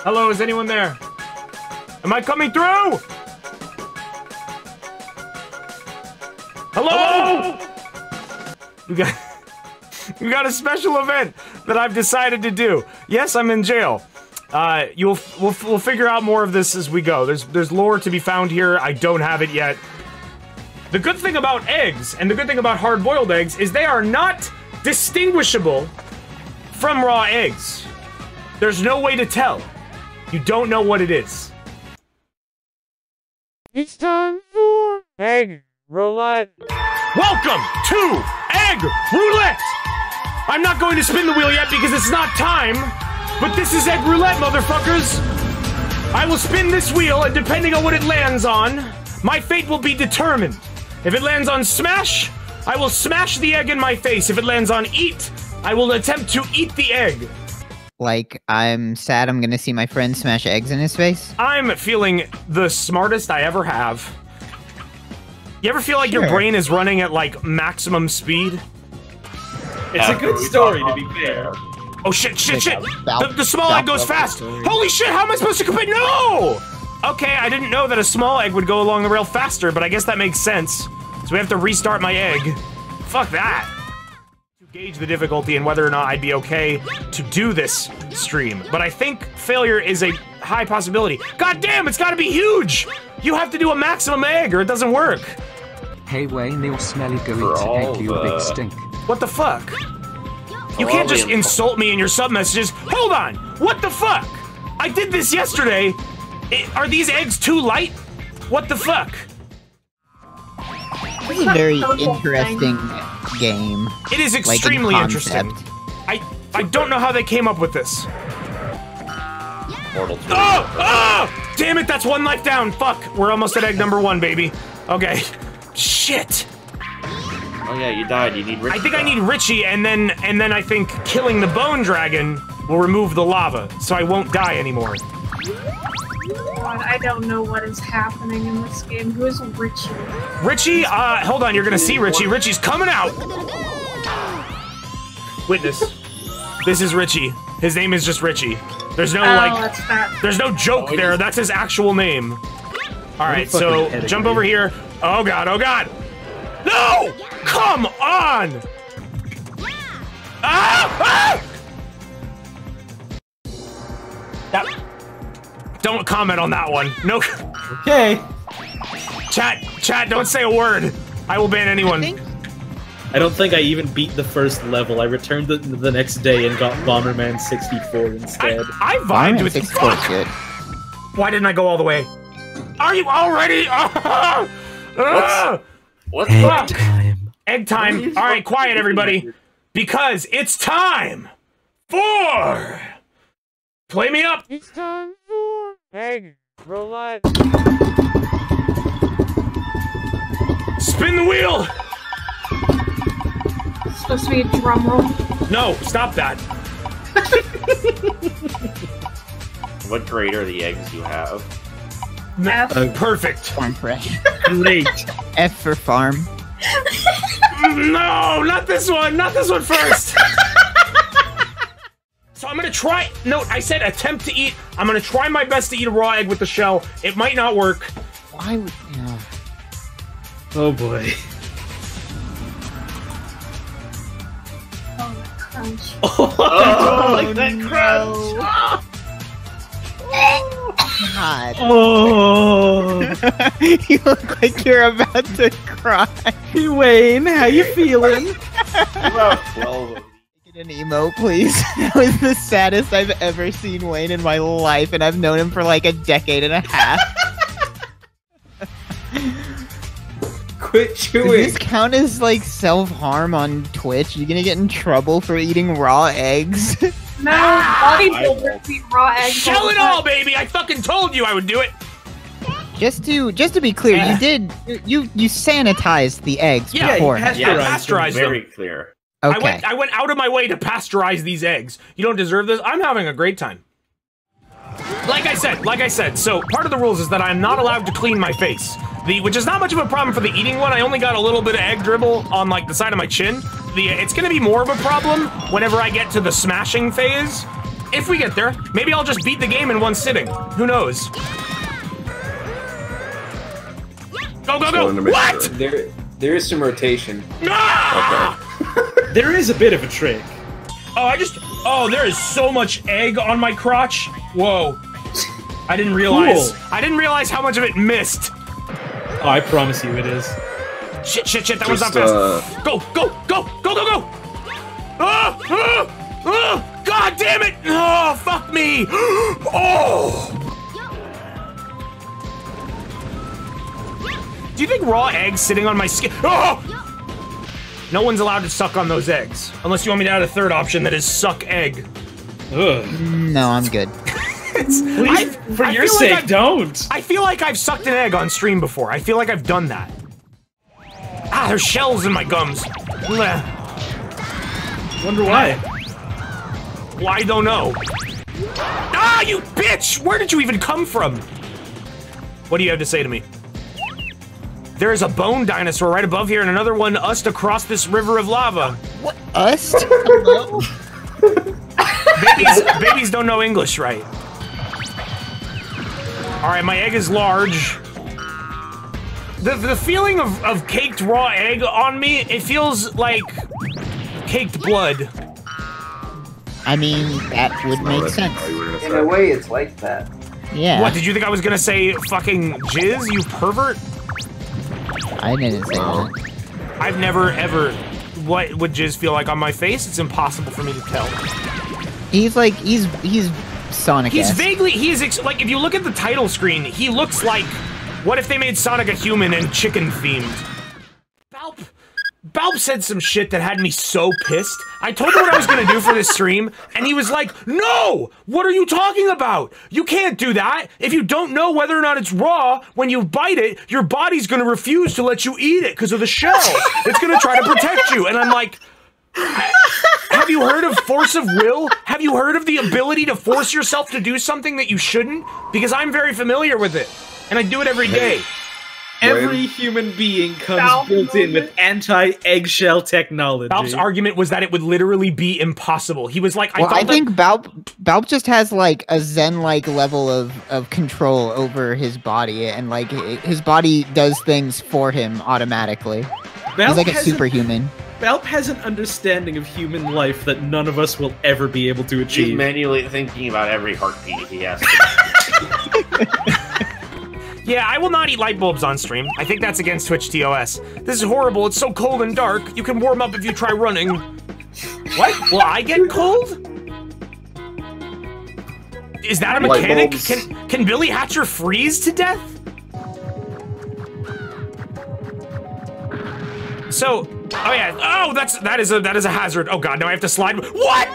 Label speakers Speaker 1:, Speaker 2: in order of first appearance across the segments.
Speaker 1: Hello, is anyone there? Am I coming through? Hello? We got a special event that I've decided to do. Yes, I'm in jail. We'll figure out more of this as we go. There's lore to be found here. I don't have it yet. The good thing about eggs, and the good thing about hard-boiled eggs, is they are not distinguishable from raw eggs. There's no way to tell. You don't know what it is.
Speaker 2: It's time for Egg Roulette.
Speaker 1: Welcome to Egg Roulette! I'm not going to spin the wheel yet because it's not time, but this is Egg Roulette, motherfuckers! I will spin this wheel, and depending on what it lands on, my fate will be determined. If it lands on smash, I will smash the egg in my face. If it lands on eat, I will attempt to eat the egg.
Speaker 3: Like, I'm sad I'm gonna see my friend smash eggs in his face?
Speaker 1: I'm feeling the smartest I ever have. You ever feel like your brain is running at, like, maximum speed?
Speaker 4: It's a good story, to be fair.
Speaker 1: Oh, shit! The small egg goes fast! Holy shit, how am I supposed to compete? No! Okay, I didn't know that a small egg would go along the rail faster, but I guess that makes sense. So we have to restart my egg. Fuck that. To gauge the difficulty and whether or not I'd be okay to do this stream. But I think failure is a high possibility. God damn, it's gotta be huge! You have to do a maximum egg or it doesn't work.
Speaker 5: Hey Wayne, your smelly go eat egg, you big stink.
Speaker 1: What the fuck? You can't just insult me in your sub messages. Hold on! What the fuck? I did this yesterday. Are these eggs too light? What the fuck?
Speaker 3: This is a very interesting game.
Speaker 1: It is extremely interesting. I don't know how they came up with this.
Speaker 4: Mortal 2.
Speaker 1: Oh! Damn it, that's one life down. Fuck, we're almost at egg number 1, baby. Okay. Shit.
Speaker 4: Oh yeah, you died. You need Richie.
Speaker 1: I think I need Richie, and then I think killing the bone dragon will remove the lava, so I won't die anymore.
Speaker 6: God, I don't know what is happening in this game. Who is Richie?
Speaker 1: Richie, hold on, you're gonna see Richie. Richie's coming out! Witness. This is Richie. His name is just Richie. There's no, there's no joke there. That's his actual name. Alright, so, jump over here. Oh god, oh god! No! Come on! Ah! Ah! Don't comment on that one. No.
Speaker 7: Okay.
Speaker 1: Chat, don't say a word. I will ban anyone.
Speaker 7: I don't think I even beat the first level. I returned the next day and got Bomberman 64 instead.
Speaker 1: I vibed with
Speaker 3: 64 is good.
Speaker 1: Why didn't I go all the way? Are you already?
Speaker 4: What's
Speaker 1: egg time? Egg time. All right, quiet, everybody, because it's time for. Play me up.
Speaker 2: It's time for Egg Roulette.
Speaker 1: Spin the wheel.
Speaker 6: It's supposed to be a drum roll.
Speaker 1: No, stop that.
Speaker 4: What grade are the eggs you have?
Speaker 6: F.
Speaker 1: Perfect.
Speaker 3: Farm fresh.
Speaker 7: Great.
Speaker 3: F for farm.
Speaker 1: No, not this one. Not this one first. So I'm gonna try. No, I said attempt to eat. I'm gonna try my best to eat a raw egg with the shell. It might not work.
Speaker 3: Why would?
Speaker 7: Oh boy.
Speaker 6: Oh, that crunch.
Speaker 7: Oh, like that crunch.
Speaker 3: God.
Speaker 7: Oh.
Speaker 3: You look like you're about to cry.
Speaker 7: Hey Wayne, how you feeling?
Speaker 4: About 12.
Speaker 3: An emo, please. That was the saddest I've ever seen Wayne in my life, and I've known him for like a decade and a half.
Speaker 7: Quit chewing.
Speaker 3: Does this count as like self-harm on Twitch? You gonna get in trouble for eating raw eggs?
Speaker 6: No, bodybuilders eat raw eggs.
Speaker 1: Shell it all, baby! I fucking told you I would do it.
Speaker 3: Just to be clear, you sanitized the eggs before.
Speaker 1: Yeah, pasteurized them.
Speaker 4: Very clear.
Speaker 3: Okay.
Speaker 1: I went out of my way to pasteurize these eggs. You don't deserve this. I'm having a great time. Like I said, so part of the rules is that I'm not allowed to clean my face. Which is not much of a problem for the eating one. I only got a little bit of egg dribble on like the side of my chin. It's gonna be more of a problem whenever I get to the smashing phase. if we get there, maybe I'll just beat the game in one sitting. Who knows? Go, go, go! What?
Speaker 8: There is some rotation.
Speaker 1: Ah!
Speaker 8: Okay.
Speaker 7: There is a bit of a trick.
Speaker 1: Oh, there is so much egg on my crotch. Whoa. I didn't realize.
Speaker 7: Cool.
Speaker 1: I didn't realize how much of it missed.
Speaker 7: Oh, I promise you it is.
Speaker 1: Shit, that was not fast. Go! Oh, God damn it! Oh, fuck me! Oh! Do you think raw eggs sitting on my skin? Oh! No one's allowed to suck on those eggs. Unless you want me to add a third option that is suck egg.
Speaker 7: Ugh.
Speaker 3: No, I'm good.
Speaker 7: Please, for your sake, don't.
Speaker 1: I feel like I've sucked an egg on stream before. I feel like I've done that. Ah, there's shells in my gums. Blech.
Speaker 7: Wonder why.
Speaker 1: Well, I don't know. Ah, you bitch! Where did you even come from? What do you have to say to me? There is a bone dinosaur right above here and another one used across this river of lava.
Speaker 3: What? Us? Hello?
Speaker 1: Babies don't know English, right? Alright, my egg is large. The feeling of caked raw egg on me, it feels like caked blood.
Speaker 3: I mean, that would make sense.
Speaker 8: In a way, it's like that.
Speaker 3: Yeah.
Speaker 1: What, did you think I was gonna say fucking jizz, you pervert?
Speaker 3: I didn't say that.
Speaker 1: I've never, ever... What would jizz feel like on my face? It's impossible for me to tell.
Speaker 3: He's like, he's Sonic.
Speaker 1: He's vaguely, like, if you look at the title screen, he looks like, what if they made Sonic a human and chicken themed? Balp said some shit that had me so pissed. I told him what I was gonna do for this stream, and he was like, no! What are you talking about? You can't do that! If you don't know whether or not it's raw, when you bite it, your body's gonna refuse to let you eat it because of the shell. It's gonna try to protect you, and I'm like, have you heard of force of will? Have you heard of the ability to force yourself to do something that you shouldn't? Because I'm very familiar with it, and I do it every day.
Speaker 7: Every human being comes built in with anti-eggshell technology.
Speaker 1: Balp's argument was that it would literally be impossible. He was like,
Speaker 3: I think Balp just has like a zen-like level of control over his body, and like his body does things for him automatically. He's like a superhuman.
Speaker 7: Balp has an understanding of human life that none of us will ever be able to achieve.
Speaker 4: He's manually thinking about every heartbeat he has.
Speaker 1: Yeah, I will not eat light bulbs on stream. I think that's against Twitch TOS. This is horrible. It's so cold and dark. You can warm up if you try running. What? Will I get cold? Is that a mechanic? Can Billy Hatcher freeze to death? So, oh yeah. Oh, that is a hazard. Oh god, now I have to slide. What?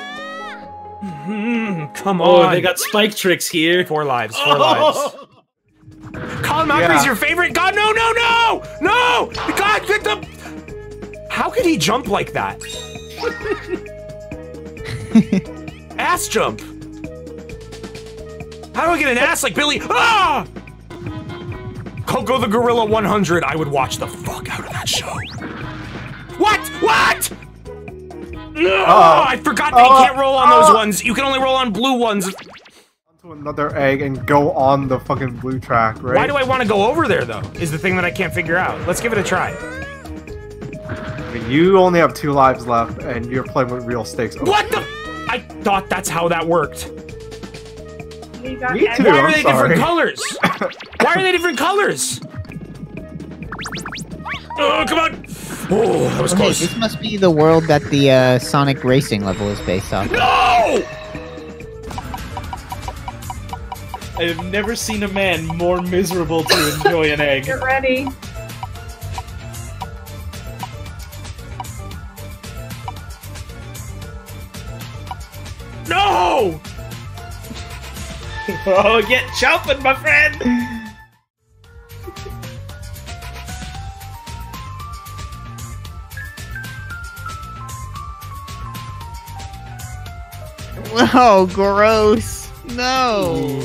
Speaker 1: Come on.
Speaker 7: Oh, they got spike tricks here.
Speaker 1: 4 lives. 4 lives. Colin Mockery's your favorite? God, no! No! God, get the... How could he jump like that? Ass jump. How do I get an ass like Billy? Ah! Coco the Gorilla 100. I would watch the fuck out of that show. What? Oh, I forgot that you can't roll on those ones. You can only roll on blue ones.
Speaker 9: To another egg and go on the fucking blue track, right?
Speaker 1: Why do I want to go over there, though? Is the thing that I can't figure out. Let's give it a try.
Speaker 9: I mean, you only have 2 lives left, and you're playing with real stakes.
Speaker 1: What the? I thought that's how that worked.
Speaker 6: Me
Speaker 9: too.
Speaker 1: Why are they different colors? Why are they different colors? Oh, come on! Oh, that was close.
Speaker 3: This must be the world that the Sonic Racing level is based off.
Speaker 1: No!
Speaker 7: I have never seen a man more miserable to enjoy an egg.
Speaker 6: Get ready.
Speaker 1: No!
Speaker 7: Oh, get chopping, my friend!
Speaker 3: Whoa, gross. No.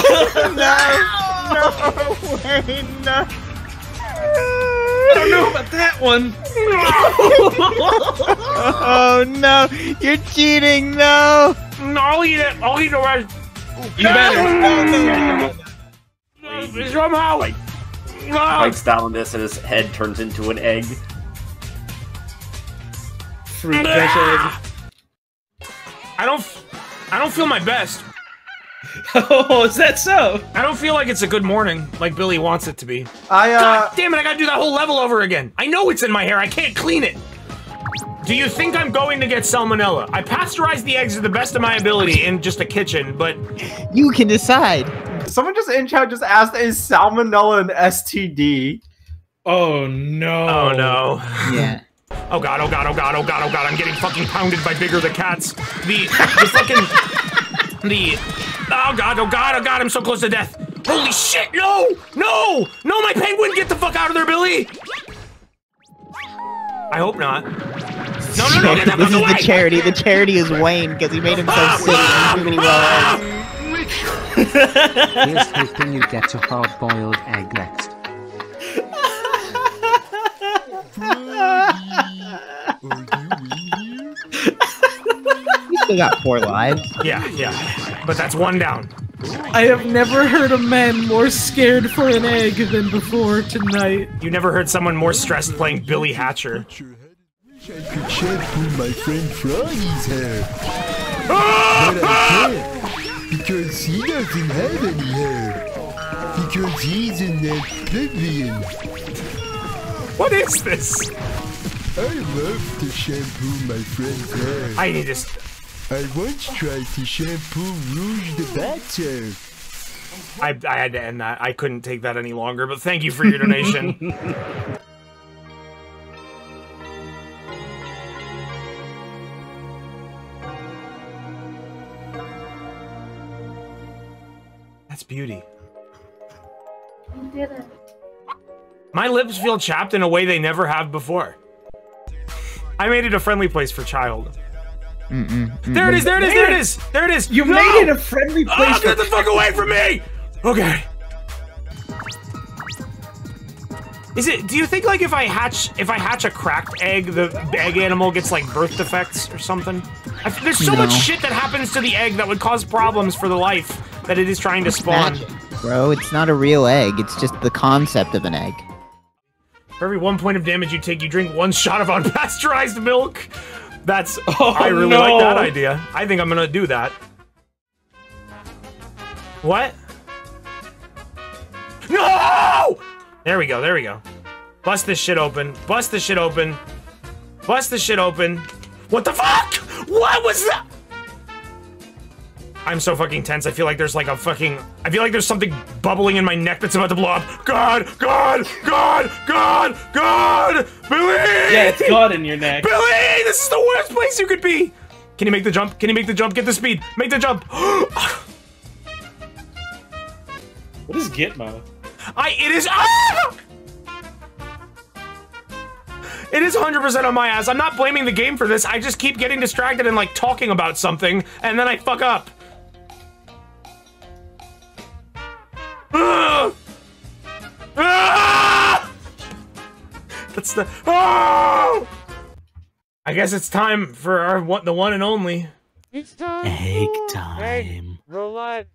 Speaker 7: I don't know about that one.
Speaker 3: Oh no, you're cheating! No.
Speaker 1: No, I'll eat it. I'll eat the rest.
Speaker 7: You better.
Speaker 1: Somehow.
Speaker 4: Bites down on this and his head turns into an egg.
Speaker 7: Fruit fish egg.
Speaker 1: I don't feel my best.
Speaker 7: Oh, is that so?
Speaker 1: I don't feel like it's a good morning, like Billy wants it to be.
Speaker 9: I
Speaker 1: God damn it! I gotta do that whole level over again. I know it's in my hair. I can't clean it. Do you think I'm going to get salmonella? I pasteurized the eggs to the best of my ability in just a kitchen, but
Speaker 3: You can decide.
Speaker 9: Someone just in chat just asked, is salmonella an STD?
Speaker 7: Oh no.
Speaker 1: oh no.
Speaker 3: Yeah.
Speaker 1: Oh god, oh god, oh god, oh god, oh god, I'm getting fucking pounded by bigger the cats. The fucking... Oh god, oh god, oh god, I'm so close to death. Holy shit, no! No! No, my penguin, get the fuck out of there, Billy! I hope not. No, get that
Speaker 3: This
Speaker 1: fuck
Speaker 3: is
Speaker 1: away!
Speaker 3: the charity. The charity is Wayne, because he made himself sick and really well.
Speaker 5: Here's hoping you get a hard-boiled egg next.
Speaker 3: You still got 4 lives.
Speaker 1: Yeah, but that's one down.
Speaker 7: I have never heard a man more scared for an egg than before tonight.
Speaker 1: You never heard someone more stressed playing Billy Hatcher.
Speaker 10: I could shampoo my friend Froggy's hair. But I can't, because he doesn't have any hair. Because he's in that oblivion.
Speaker 1: What is this?
Speaker 10: I love to shampoo my friend's hair.
Speaker 1: I need to...
Speaker 10: I once tried to shampoo Rouge the Bat's hair.
Speaker 1: I had to end that. I couldn't take that any longer, but thank you for your donation. That's beauty.
Speaker 6: You did it.
Speaker 1: My lips feel chapped in a way they never have before. I made it a friendly place for child. There it is, there it is, there it is! There it is!
Speaker 7: You made it a friendly place
Speaker 1: get the fuck away from me! Okay. Is it, do you think like if I hatch a cracked egg, the egg animal gets like birth defects or something? There's so much shit that happens to the egg that would cause problems for the life that it is trying to spawn.
Speaker 3: Magic, bro, it's not a real egg. It's just the concept of an egg.
Speaker 1: For every 1 point of damage you take, you drink 1 shot of unpasteurized milk. That's... I really like that idea. I think I'm gonna do that. What? No! There we go, there we go. Bust this shit open. Bust this shit open. Bust this shit open. What the fuck? What was that? I'm so fucking tense. I feel like there's like a fucking... I feel like there's something bubbling in my neck that's about to blow up. God! God! God! God! God! Billy!
Speaker 7: Yeah, it's God in your neck.
Speaker 1: Billy! This is the worst place you could be! Can you make the jump? Can you make the jump? Get the speed. Make the jump.
Speaker 7: What is Gitmo?
Speaker 1: It is... Ah! It is 100% on my ass. I'm not blaming the game for this. I just keep getting distracted and like talking about something, and then I fuck up. That's the... Oh! I guess it's time for our the one and only.
Speaker 2: It's time.
Speaker 1: Egg
Speaker 2: time. Egg roulette.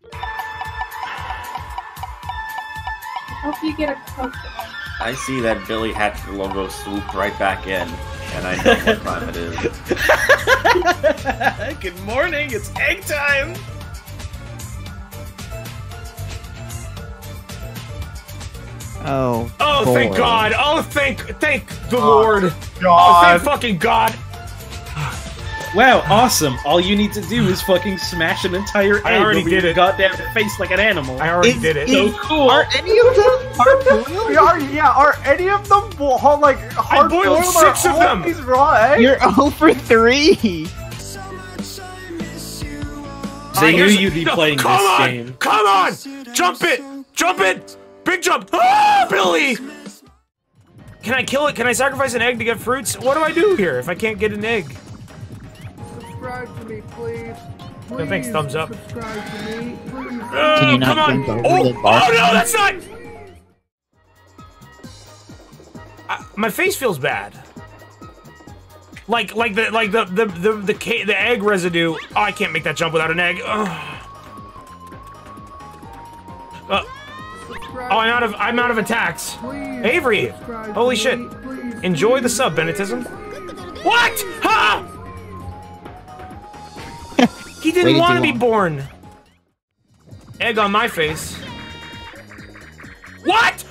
Speaker 6: Hope you get a Pokemon.
Speaker 4: I see that Billy Hatcher logo swooped right back in, and I know what time it is.
Speaker 7: Good morning, it's egg time!
Speaker 3: Oh.
Speaker 1: Oh,
Speaker 3: boy.
Speaker 1: thank God! Oh, thank the Lord!
Speaker 9: God.
Speaker 1: Oh, thank fucking God!
Speaker 7: Wow, awesome! All you need to do is fucking smash an entire egg
Speaker 1: already
Speaker 7: over
Speaker 1: did
Speaker 7: your
Speaker 1: it.
Speaker 7: goddamn face like an animal.
Speaker 1: I already did it.
Speaker 7: So cool!
Speaker 3: Are any of them hard-boiled?
Speaker 9: Are any of them like hard
Speaker 1: boiled 6 of them.
Speaker 9: These raw eggs?
Speaker 3: You're 0 for 3.
Speaker 7: They knew you'd be playing this game.
Speaker 1: Come on! Jump it! Jump it! Big jump! Ah, Billy! Can I kill it? Can I sacrifice an egg to get fruits? What do I do here if I can't get an egg?
Speaker 10: Subscribe to me, please.
Speaker 1: No, thanks, thumbs up.
Speaker 10: Subscribe to me, please.
Speaker 3: Can you not
Speaker 1: come on!
Speaker 3: jump over
Speaker 1: Oh,
Speaker 3: the bar?
Speaker 1: oh no, that's not... My face feels bad. Like the egg residue. Oh, I can't make that jump without an egg. I'm out of attacks. Avery, holy shit! Enjoy the sub, Benetism. What? Ha! He didn't want to be born. Egg on my face. What?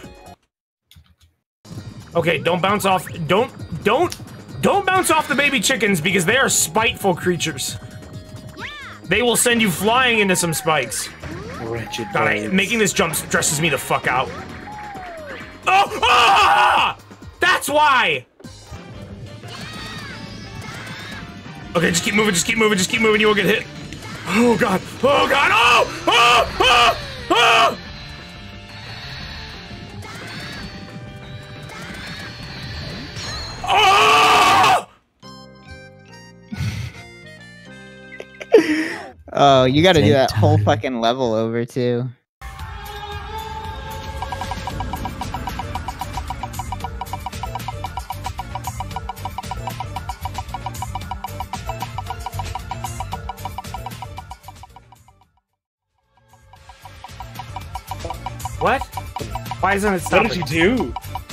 Speaker 1: Okay, don't bounce off. Don't bounce off the baby chickens because they are spiteful creatures. They will send you flying into some spikes.
Speaker 7: Wretched
Speaker 1: God, making this jump stresses me the fuck out. Oh! Ah! That's why! Okay, just keep moving, just keep moving, just keep moving, you won't get hit. Oh god, oh god, oh! Oh! Oh! Oh! Oh!
Speaker 3: Oh, you gotta do that whole fucking level over, too.
Speaker 1: What? Why isn't it stopping?
Speaker 7: What did you do?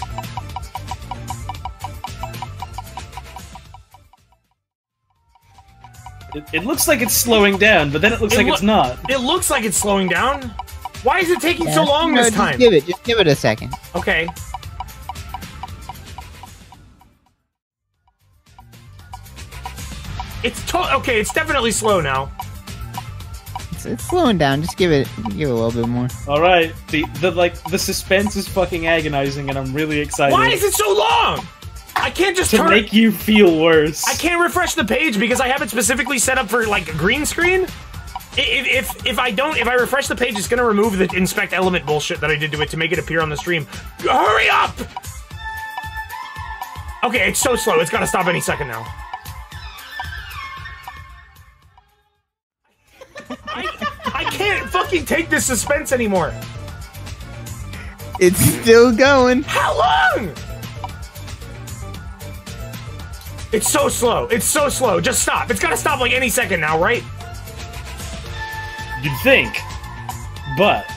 Speaker 7: It looks like it's slowing down, but then it looks like it's not.
Speaker 1: It looks like it's slowing down. Why is it taking so long this time?
Speaker 3: Just give it a second.
Speaker 1: Okay. Okay, it's definitely slow now.
Speaker 3: It's slowing down. Just give it a little bit more.
Speaker 7: All right. The suspense is fucking agonizing, and I'm really excited.
Speaker 1: Why is it so long? I can't just
Speaker 7: to make you feel worse.
Speaker 1: I can't refresh the page because I have it specifically set up for like green screen. If I refresh the page, it's gonna remove the inspect element bullshit that I did to it to make it appear on the stream. Hurry up! Okay, it's so slow. It's gotta stop any second now. I can't fucking take this suspense anymore.
Speaker 3: It's still going.
Speaker 1: How long? It's so slow. It's so slow. Just stop. It's gotta stop like any second now, right?
Speaker 7: You'd think, but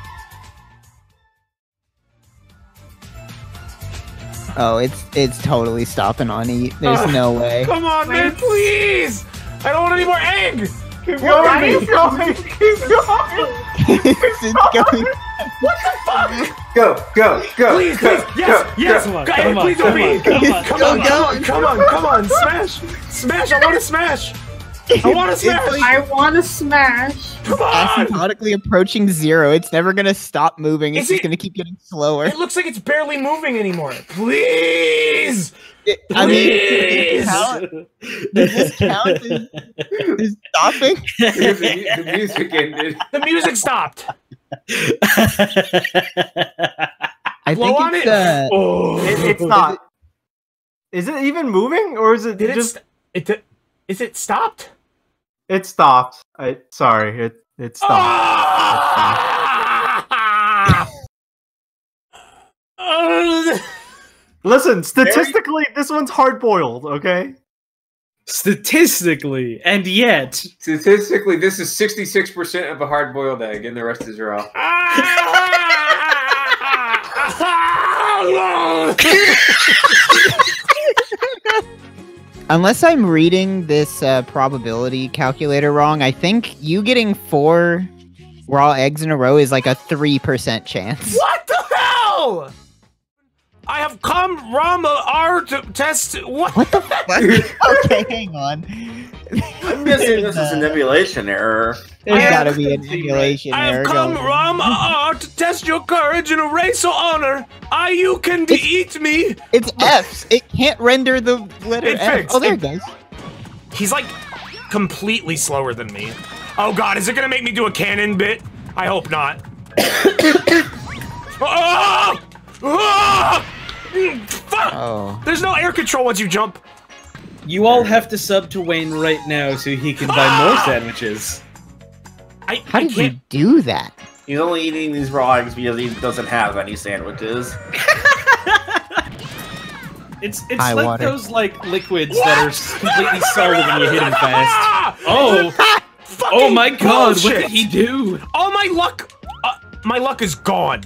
Speaker 3: oh, it's totally stopping on E. There's no way.
Speaker 1: Come on, man, please! I don't want any more egg.
Speaker 9: Keep going. Keep going. Keep going.
Speaker 3: It's going.
Speaker 1: What the fuck?
Speaker 8: Go.
Speaker 1: Please,
Speaker 8: go,
Speaker 1: yes,
Speaker 8: go,
Speaker 1: yes.
Speaker 8: go.
Speaker 1: Come on, smash! I want to smash! I want to smash!
Speaker 3: Like,
Speaker 6: I want to smash.
Speaker 1: Come on!
Speaker 3: Asymptotically approaching 0. It's never gonna stop moving. It's just gonna keep getting slower.
Speaker 1: It looks like it's barely moving anymore. Please!
Speaker 3: I mean, does this count as stopping?
Speaker 8: The music ended.
Speaker 1: The music stopped.
Speaker 3: I
Speaker 1: Blow
Speaker 3: think
Speaker 1: on
Speaker 3: it's
Speaker 9: it's not. Is it even moving, or is it just?
Speaker 1: Is it stopped?
Speaker 9: It stopped. Sorry. It stopped. Listen, statistically, this one's hard-boiled, okay?
Speaker 7: Statistically, and yet...
Speaker 8: Statistically, this is 66% of a hard-boiled egg, and the rest is raw.
Speaker 3: Unless I'm reading this probability calculator wrong, I think you getting 4 raw eggs in a row is like a 3% chance.
Speaker 1: What the hell? I have come R to test. What
Speaker 3: the fuck? Okay, hang on.
Speaker 4: I'm guessing this is an emulation error.
Speaker 3: There's gotta be an emulation error.
Speaker 1: I have come Ram R to test your courage in a race of honor. You can eat me.
Speaker 3: It's F's. It can't render the letter F.
Speaker 1: Fixed.
Speaker 3: Oh, there it goes.
Speaker 1: He's like completely slower than me. Oh god, is it gonna make me do a cannon bit? I hope not. Oh! Oh! Fuck!
Speaker 3: Oh.
Speaker 1: There's no air control once you jump.
Speaker 7: You all have to sub to Wayne right now so he can buy more sandwiches.
Speaker 3: How did you do that?
Speaker 4: He's only eating these raw eggs because he doesn't have any sandwiches.
Speaker 7: It's
Speaker 3: High
Speaker 7: like
Speaker 3: water.
Speaker 7: those like liquids that are completely solid when you hit them fast. Oh, oh my God!
Speaker 1: bullshit.
Speaker 7: What did he do?
Speaker 1: Oh, my luck is gone.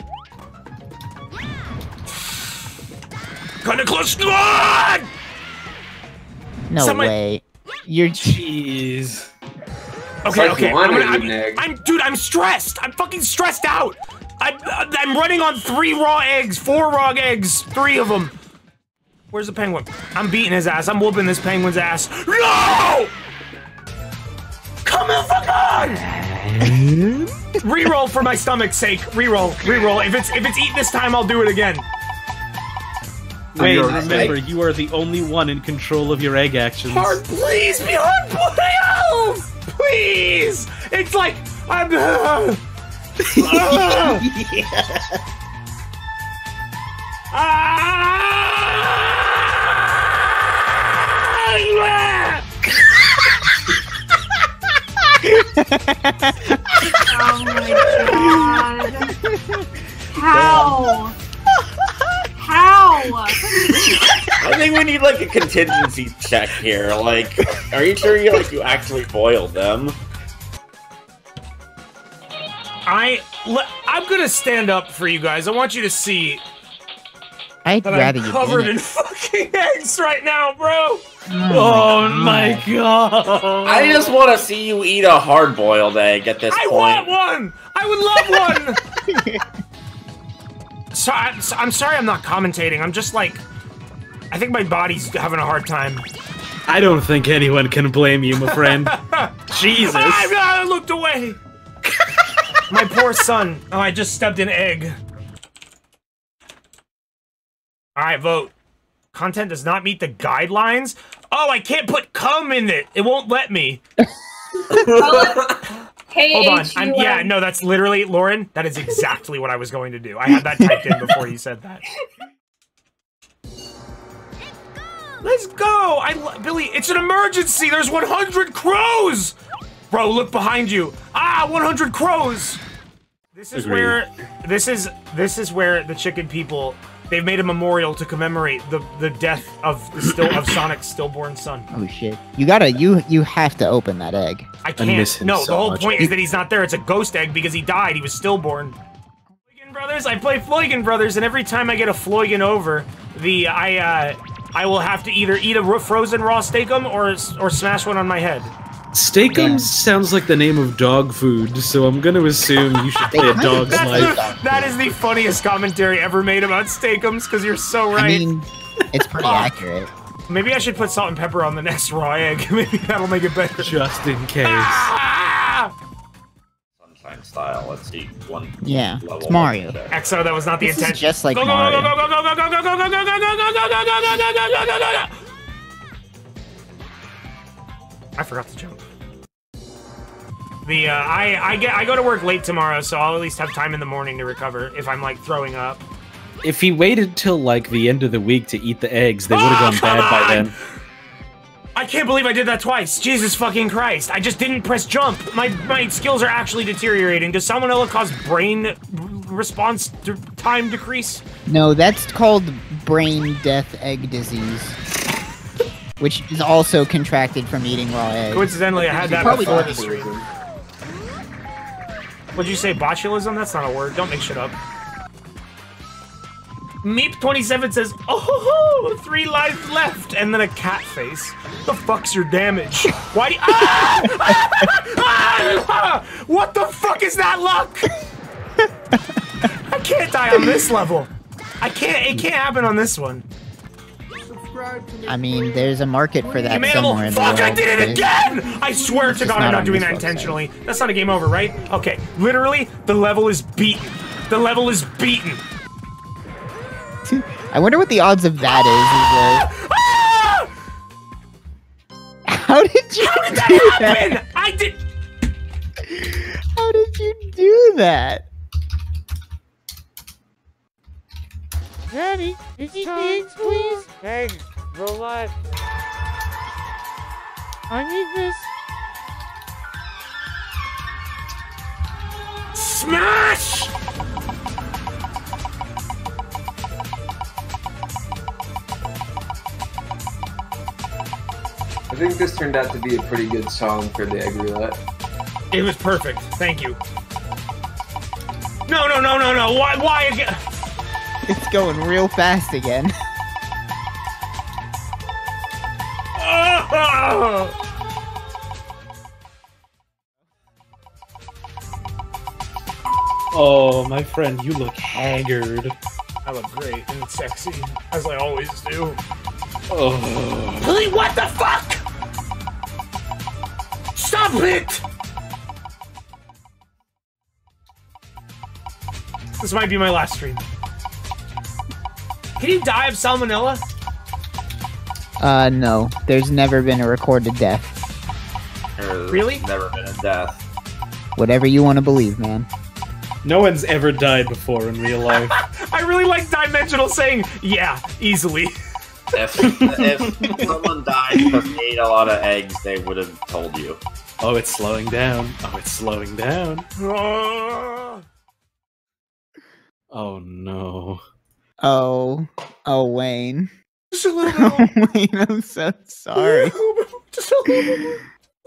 Speaker 1: Kinda close. God!
Speaker 3: No way. You're.
Speaker 7: Jeez.
Speaker 1: Okay,
Speaker 8: like
Speaker 1: okay.
Speaker 8: wanting an egg.
Speaker 1: Dude, I'm stressed. I'm fucking stressed out. I'm running on 4 raw eggs, 3 of them. Where's the penguin? I'm beating his ass. I'm whooping this penguin's ass. No! Come the fuck on! Reroll for my stomach's sake. Reroll. If it's eaten this time, I'll do it again.
Speaker 7: Wayne, remember, you are the only one in control of your egg actions.
Speaker 1: Hard, please be hard, please! Please! It's like I'm.
Speaker 6: Oh my god. How? How?
Speaker 4: I think we need like a contingency check here. Like, are you sure you actually boiled them?
Speaker 1: I'm gonna stand up for you guys. I want you to see
Speaker 3: I'd
Speaker 1: that
Speaker 3: rather
Speaker 1: I'm
Speaker 3: you
Speaker 1: covered
Speaker 3: didn't.
Speaker 1: in fucking eggs right now, bro.
Speaker 7: Oh my God!
Speaker 4: I just want to see you eat a hard-boiled egg at this
Speaker 1: I
Speaker 4: point.
Speaker 1: want one. I would love one. So I'm sorry I'm not commentating. I'm just like, I think my body's having a hard time.
Speaker 7: I don't think anyone can blame you, my friend. Jesus!
Speaker 1: I looked away. My poor son. Oh, I just stepped in egg. Alright, vote. Content does not meet the guidelines? Oh, I can't put cum in it. It won't let me. Hold on. Yeah, no, that's literally, Lauren, that is exactly what I was going to do. I had that typed in before you said that. Let's go! Billy, it's an emergency! There's 100 crows! Bro, look behind you. Ah, 100 crows! This is where where the chicken people, they've made a memorial to commemorate the death of Sonic's stillborn son.
Speaker 3: Oh shit! You have to open that egg.
Speaker 1: I can't. No, the whole point is that he's not there. It's a ghost egg because he died. He was stillborn. Floygan Brothers. I play Floygan Brothers, and every time I get a Floygan over, I will have to either eat a frozen raw steakum or smash one on my head.
Speaker 7: Steakums sounds like the name of dog food, so I'm gonna assume you should play a dog's life.
Speaker 1: That is the funniest commentary ever made about steakums, because you're so right.
Speaker 3: I mean, it's pretty accurate.
Speaker 1: Maybe I should put salt and pepper on the next raw egg. Maybe that'll make it better.
Speaker 7: Just in case.
Speaker 4: Sunshine style. Let's see.
Speaker 3: Yeah, it's Mario.
Speaker 1: EXO, that was not the intention.
Speaker 3: Just like
Speaker 1: go,
Speaker 3: Mario.
Speaker 1: Go, go, go, go, go, go, go, go, go, go, go, go, go, go, go. I forgot to jump. I go to work late tomorrow, so I'll at least have time in the morning to recover if I'm like throwing up.
Speaker 7: If he waited till like the end of the week to eat the eggs, they would have gone bad by then.
Speaker 1: I can't believe I did that twice. Jesus fucking Christ. I just didn't press jump. My skills are actually deteriorating. Does salmonella cause brain response time decrease?
Speaker 3: No, that's called brain death egg disease. Which is also contracted from eating raw eggs.
Speaker 1: Coincidentally, I had that before the stream. What'd you say, botulism? That's not a word. Don't make shit up. Meep27 says, oh, 3 lives left, and then a cat face. The fuck's your damage? Why do you... What the fuck is that luck? I can't die on this level. It can't happen on this one.
Speaker 3: I mean, there's a market for that somewhere in the world.
Speaker 1: Fuck, I did it again! I swear to God I'm not doing that intentionally. That's not a game over, right? Okay, literally, the level is beaten. The level is beaten.
Speaker 3: I wonder what the odds of that is. How did you do that?
Speaker 1: I did...
Speaker 3: How did you do that?
Speaker 2: Daddy, it's eggs, please. Hey, Roulette. I need this.
Speaker 1: Smash!
Speaker 8: I think this turned out to be a pretty good song for the egg roulette.
Speaker 1: It was perfect. Thank you. No, no, no, no, no. Why again?
Speaker 3: It's going real fast again.
Speaker 7: Oh, my friend, you look haggard.
Speaker 1: I look great and sexy, as I always do.
Speaker 7: Oh.
Speaker 1: Really? What the fuck? Stop it! This might be my last stream. Can you die of salmonella?
Speaker 3: No. There's never been a recorded death.
Speaker 4: There's
Speaker 1: Really?
Speaker 4: never been a death.
Speaker 3: Whatever you want to believe, man.
Speaker 7: No one's ever died before in real life.
Speaker 1: I really like Dimensional saying, yeah, easily.
Speaker 4: If someone died because they ate a lot of eggs, they would have told you.
Speaker 7: Oh, it's slowing down. Oh, it's slowing down. Oh, no.
Speaker 3: Oh. Oh, Wayne.
Speaker 1: Just a little bit more.
Speaker 3: Wayne, I'm so sorry.
Speaker 1: Just a little bit more.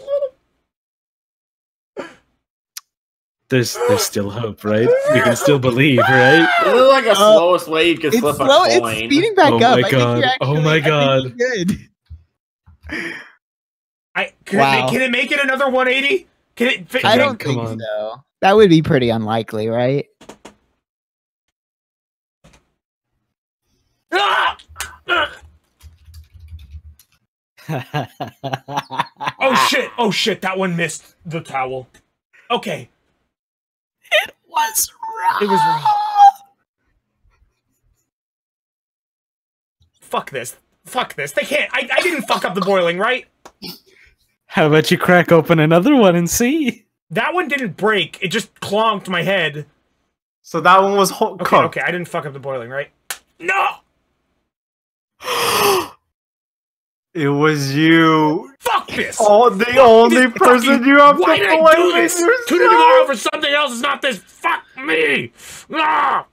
Speaker 7: There's still hope, right? We can still believe, right?
Speaker 4: This is like the slowest way you can flip a coin.
Speaker 3: It's speeding back
Speaker 7: Oh
Speaker 3: up.
Speaker 7: my god. Oh my god.
Speaker 3: Good.
Speaker 1: Can it make it another 180? Can it fit?
Speaker 3: I don't
Speaker 7: Come
Speaker 3: think
Speaker 7: on.
Speaker 3: so. That would be pretty unlikely, right?
Speaker 1: Oh shit, that one missed the towel. Okay.
Speaker 3: It was wrong.
Speaker 1: It was wrong. Fuck this. Fuck this. They can't. I didn't fuck up the boiling, right?
Speaker 7: How about you crack open another one and see?
Speaker 1: That one didn't break. It just clonked my head.
Speaker 9: So that one was cooked.
Speaker 1: Okay, I didn't fuck up the boiling, right? No!
Speaker 9: It was you.
Speaker 1: Fuck this!
Speaker 9: Oh, the only person you have to
Speaker 1: Why did I do
Speaker 9: blame
Speaker 1: this?
Speaker 9: is yourself.
Speaker 1: Tune in tomorrow for something else. It's not this. Fuck me! Ah!